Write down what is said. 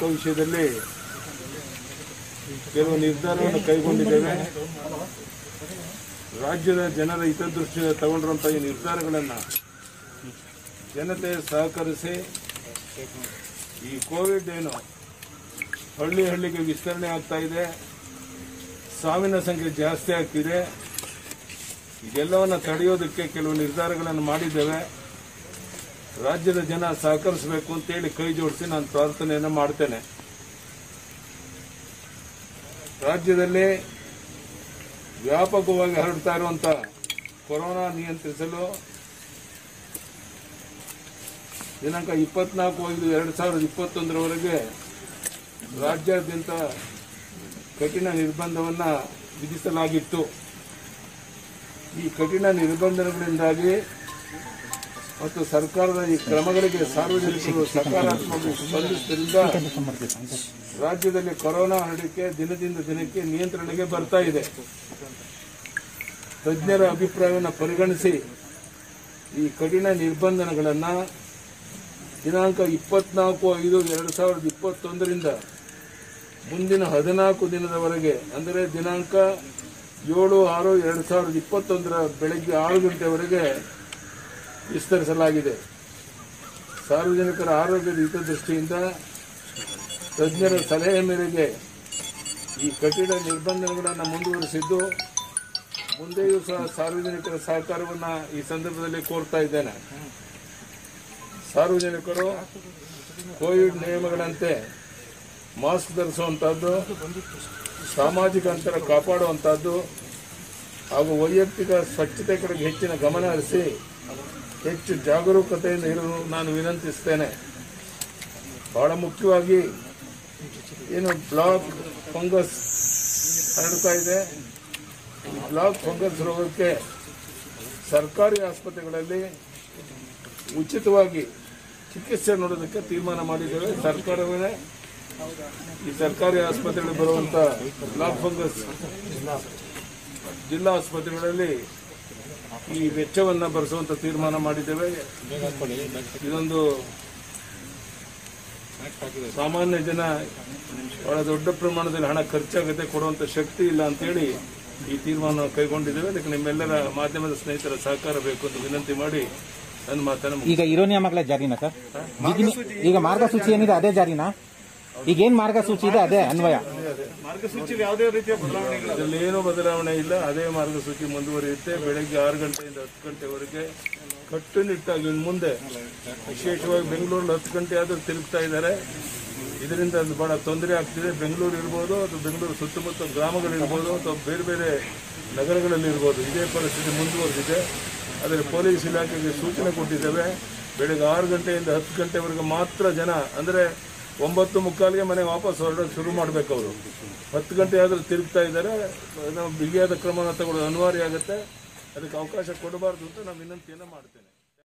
ವಿಷಯದಲ್ಲಿ ಕೆಲವು ನಿರ್ಧಾರವನ್ನು ಕೈಗೊಂಡಿದ್ದೇವೆ. ರಾಜ್ಯದ ಜನರ ಹಿತದೃಷ್ಟಿಯಿಂದ ತಗೊಂಡಿರುವಂತಹ ಈ ನಿರ್ಧಾರಗಳನ್ನು ಜನತೆ ಸಹಕರಿಸಿ ಈ ಕೋವಿಡ್ ಏನು ಹಳ್ಳಿ ಹಳ್ಳಿಗೆ ವಿಸ್ತರಣೆ ಆಗ್ತಾ ಇದೆ, ಸಾವಿನ ಸಂಖ್ಯೆ ಜಾಸ್ತಿ ಆಗ್ತಿದೆ, ಇದೆಲ್ಲವನ್ನು ತಡೆಯೋದಕ್ಕೆ ಕೆಲವು ನಿರ್ಧಾರಗಳನ್ನು ಮಾಡಿದ್ದೇವೆ. ರಾಜ್ಯದ ಜನ ಸಹಕರಿಸಬೇಕು ಅಂತೇಳಿ ಕೈ ಜೋಡಿಸಿ ನಾನು ಪ್ರಾರ್ಥನೆಯನ್ನು ಮಾಡ್ತೇನೆ. ರಾಜ್ಯದಲ್ಲಿ ವ್ಯಾಪಕವಾಗಿ ಹರಡ್ತಾ ಇರುವಂತಹ ಕೊರೋನಾ ನಿಯಂತ್ರಿಸಲು ದಿನಾಂಕ 24/5/2021 ರಾಜ್ಯಾದ್ಯಂತ ಕಠಿಣ ನಿರ್ಬಂಧವನ್ನು ವಿಧಿಸಲಾಗಿತ್ತು. ಈ ಕಠಿಣ ನಿರ್ಬಂಧಗಳಿಂದಾಗಿ ಮತ್ತು ಸರ್ಕಾರದ ಈ ಕ್ರಮಗಳಿಗೆ ಸಾರ್ವಜನಿಕರು ಸಕಾರಾತ್ಮಕವಾಗಿ ಸ್ಪಂದಿಸುವುದರಿಂದ ರಾಜ್ಯದಲ್ಲಿ ಕೊರೋನಾ ಹರಡಿಕೆ ದಿನದಿಂದ ದಿನಕ್ಕೆ ನಿಯಂತ್ರಣಕ್ಕೆ ಬರ್ತಾ ಇದೆ. ತಜ್ಞರ ಅಭಿಪ್ರಾಯವನ್ನು ಪರಿಗಣಿಸಿ ಈ ಕಠಿಣ ನಿರ್ಬಂಧಗಳನ್ನು ದಿನಾಂಕ 24/5/2021 ಮುಂದಿನ 14 ದಿನದವರೆಗೆ, ಅಂದರೆ ದಿನಾಂಕ 7/6/2021 ಬೆಳಗ್ಗೆ 6 ಗಂಟೆವರೆಗೆ ವಿಸ್ತರಿಸಲಾಗಿದೆ. ಸಾರ್ವಜನಿಕರ ಆರೋಗ್ಯದ ಹಿತದೃಷ್ಟಿಯಿಂದ ತಜ್ಞರ ಸಲಹೆ ಮೇರೆಗೆ ಈ ಕಠಿಣ ನಿರ್ಬಂಧಗಳನ್ನು ಮುಂದುವರಿಸಿದ್ದು, ಮುಂದೆಯೂ ಸಹ ಸಾರ್ವಜನಿಕರ ಸಹಕಾರವನ್ನು ಈ ಸಂದರ್ಭದಲ್ಲಿ ಕೋರ್ತಾ ಇದ್ದೇನೆ. ಸಾರ್ವಜನಿಕರು ಕೋವಿಡ್ ನಿಯಮಗಳಂತೆ ಮಾಸ್ಕ್ ಧರಿಸುವಂತಹದ್ದು, ಸಾಮಾಜಿಕ ಅಂತರ ಕಾಪಾಡುವಂತಹದ್ದು ಹಾಗೂ ವೈಯಕ್ತಿಕ ಸ್ವಚ್ಛತೆ ಕಡೆಗೆ ಹೆಚ್ಚಿನ ಗಮನ ಹರಿಸಿ ಹೆಚ್ಚು ಜಾಗರೂಕತೆಯಿಂದ ಇರಲು ನಾನು ವಿನಂತಿಸುತ್ತೇನೆ. ಬಹಳ ಮುಖ್ಯವಾಗಿ ಏನು ಬ್ಲಾಕ್ ಫಂಗಸ್ ಹರಡ್ತಾ ಇದೆ, ಈ ಬ್ಲಾಕ್ ಫಂಗಸ್ ರೋಗಕ್ಕೆ ಸರ್ಕಾರಿ ಆಸ್ಪತ್ರೆಗಳಲ್ಲಿ ಉಚಿತವಾಗಿ ಚಿಕಿತ್ಸೆ ನೋಡೋದಕ್ಕೆ ತೀರ್ಮಾನ ಮಾಡಿದ್ದೇವೆ. ಸರ್ಕಾರವೇ ಈ ಸರ್ಕಾರಿ ಆಸ್ಪತ್ರೆಗಳಲ್ಲಿ ಬರುವಂತ ಬ್ಲಾಕ್ ಫಂಗಸ್ ಜಿಲ್ಲಾ ಆಸ್ಪತ್ರೆಗಳಲ್ಲಿ ಈ ವೆಚ್ಚವನ್ನು ಭರಿಸುವಂತ ತೀರ್ಮಾನ ಮಾಡಿದ್ದೇವೆ. ಇದೊಂದು ಸಾಮಾನ್ಯ ಜನ ಬಹಳ ದೊಡ್ಡ ಪ್ರಮಾಣದಲ್ಲಿ ಹಣ ಖರ್ಚಾಗತ್ತೆ, ಕೊಡುವಂತ ಶಕ್ತಿ ಇಲ್ಲ ಅಂತೇಳಿ ಈ ತೀರ್ಮಾನ ಕೈಗೊಂಡಿದ್ದೇವೆ. ಅದಕ್ಕೆ ನಿಮ್ಮೆಲ್ಲರ ಮಾಧ್ಯಮದ ಸ್ನೇಹಿತರ ಸಹಕಾರ ಬೇಕು ಅಂತ ವಿನಂತಿ ಮಾಡಿ ನನ್ನ ಮಾತನ್ನು. ಈಗ ಇರೋ ನಿಯಮಗಳೇ ಜಾರಿನಾ ಸರ್? ಈಗ ಮಾರ್ಗಸೂಚಿ ಏನಿದೆ ಅದೇ ಜಾರಿನಾ? ಈಗೇನ್ ಮಾರ್ಗಸೂಚಿ ಇದೆ ಅದೇ ಅನ್ವಯ? ಮಾರ್ಗಸೂಚಿ ಯಾವುದೇ ರೀತಿಯ ಬದಲಾವಣೆ ಇಲ್ಲ, ಅದರಲ್ಲಿ ಏನೂ ಬದಲಾವಣೆ ಇಲ್ಲ. ಅದೇ ಮಾರ್ಗಸೂಚಿ ಮುಂದುವರಿಯುತ್ತೆ. ಬೆಳಗ್ಗೆ 6 ಗಂಟೆಯಿಂದ 10 ಗಂಟೆವರೆಗೆ ಕಟ್ಟುನಿಟ್ಟಾಗಿ ಇನ್ನು ಮುಂದೆ, ವಿಶೇಷವಾಗಿ ಬೆಂಗಳೂರಲ್ಲಿ 10 ಗಂಟೆ ಆದರೂ ತಿರುಗ್ತಾ ಇದ್ದಾರೆ. ಇದರಿಂದ ಅದು ಬಹಳ ತೊಂದರೆ ಆಗ್ತಿದೆ. ಬೆಂಗಳೂರು ಇರ್ಬೋದು, ಅದು ಬೆಂಗಳೂರು ಸುತ್ತಮುತ್ತ ಗ್ರಾಮಗಳಿರ್ಬೋದು, ಅಥವಾ ಬೇರೆ ಬೇರೆ ನಗರಗಳಲ್ಲಿರ್ಬೋದು, ಇದೇ ಪರಿಸ್ಥಿತಿ ಮುಂದುವರೆದಿದೆ. ಆದರೆ ಪೊಲೀಸ್ ಇಲಾಖೆಗೆ ಸೂಚನೆ ಕೊಟ್ಟಿದ್ದೇವೆ. ಬೆಳಗ್ಗೆ 6 ಗಂಟೆಯಿಂದ 10 ಗಂಟೆವರೆಗೆ ಮಾತ್ರ ಜನ, ಅಂದರೆ 9:45ಗೆ ಮನೆ ವಾಪಸ್ ಹೊರಡೋದು ಶುರು ಮಾಡಬೇಕು. ಅವರು 10 ಗಂಟೆ ಆದರೂ ತಿರುಗ್ತಾ ಇದ್ದಾರೆ. ನಾವು ಬಿಗಿಯಾದ ಕ್ರಮವನ್ನು ತಗೊಳ್ಳೋದು ಅನಿವಾರ್ಯ ಆಗುತ್ತೆ. ಅದಕ್ಕೆ ಅವಕಾಶ ಕೊಡಬಾರ್ದು ಅಂತ ನಾನು ವಿನಂತಿಯನ್ನು ಮಾಡ್ತೇನೆ.